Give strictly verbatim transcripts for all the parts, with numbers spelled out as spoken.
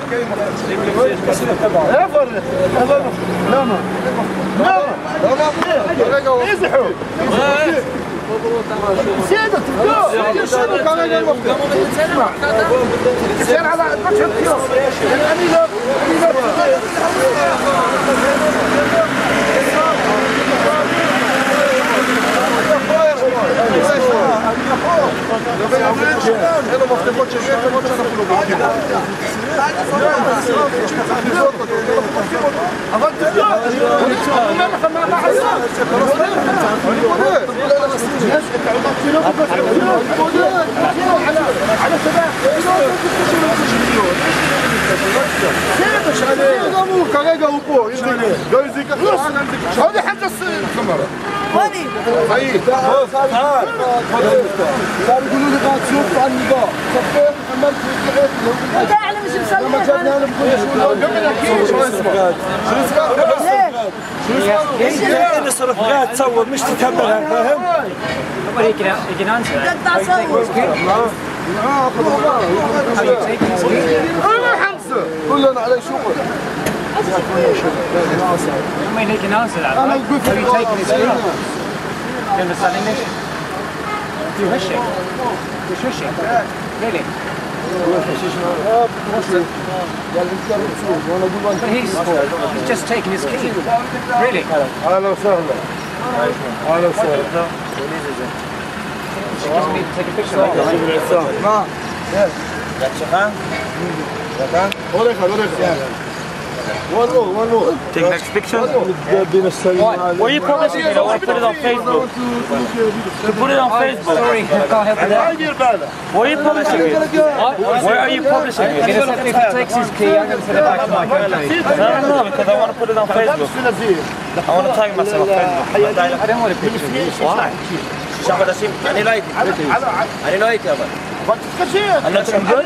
لا ما لا يزحوا سيدة تبدو سيدة كمان المفتاح اسمع سير على قطع الكيوس الأمينة انا ما افتكرتش غير ما كريجا وقوع هذه حاجه الكاميرا هذه هاي تعال صار يقولوا لي قاعد تشوف على النظام صفيت محمد في انت اعلم ايش مسوي لما جبنا شو اسمه شو اسمه ايش اللي صرف قاعد تصور مش تكملها فاهم؟ He can, he can answer that. انا حمزه كلنا على شغل I mean, he can answer that. انا Right? قلت Have you taken his key? Do you understand English? You're wishing. You're wishing. Really? But he's, he's just taken his key. Really? اهلا وسهلا اهلا وسهلا She just need to take a picture like that. نعم ورقة ورقة one more one more Take next picture. Where are you publishing it? I want to put it on Facebook. To put it on Facebook. Sorry, I can't help you there. Where are you publishing it? Where are you publishing it? If he takes his key, I'm going to send it back to my family. No, no, no, because I want to put it on Facebook. I want to tag myself on Facebook. I don't want a picture of you. Why? أنا لايتي أنا لايتي أبغى أنا تنقول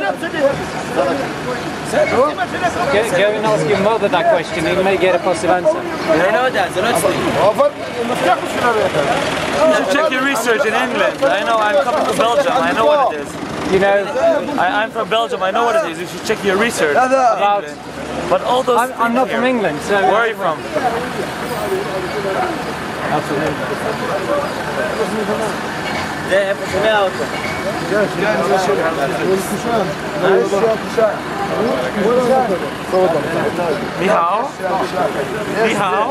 Go, go and ask your mother that question, you may get a positive answer. I know that, so let's see. You should check your research in England. I know, I'm coming from Belgium, I know what it is. You know, I, I'm from Belgium, I know what it is. You should check your research. about... But all those I'm, I'm not from England, so... Where are you from? Ni hao? Ni hao?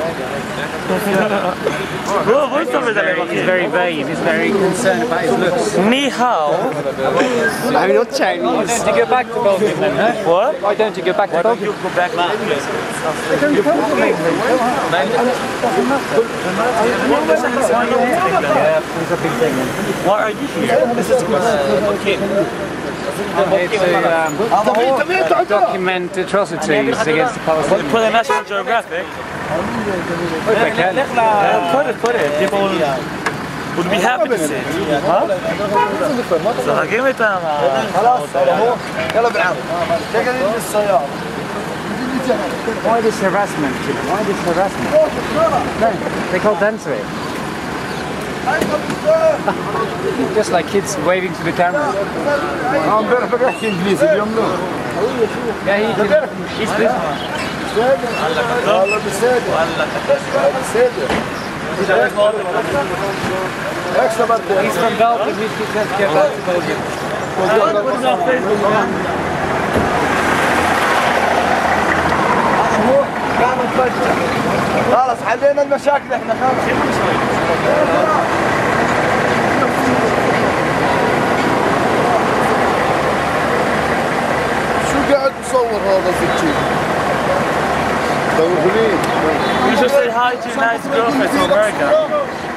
He's very vain, he's very concerned about his looks. Ni hao? I'm not Chinese. Why don't you go back to Belgium then, huh? What? Why don't you go back to Why don't Belgium? you go back to England? Don't come from England. Yeah, it's a big thing. Why are you here? This is a kid. I'm here to um, document atrocities against the Palestinians. Put a National Geographic. If I can. Yeah, put it, put it. People would be happy to see it. Huh? So give me time. Why this harassment? Why this harassment? No, they can't answer it. Just like kids waving to the camera. عم بيعرف بيحكي انجليزي اليوم لا Yeah, he can. He's busy. والله بسادة بسادة He's from Belgium. He's going to get back to Belgium. خلاص حلينا المشاكل احنا خلاص شو قاعد تصور هذا الزكي؟ You should say hi to your nice girlfriend from America.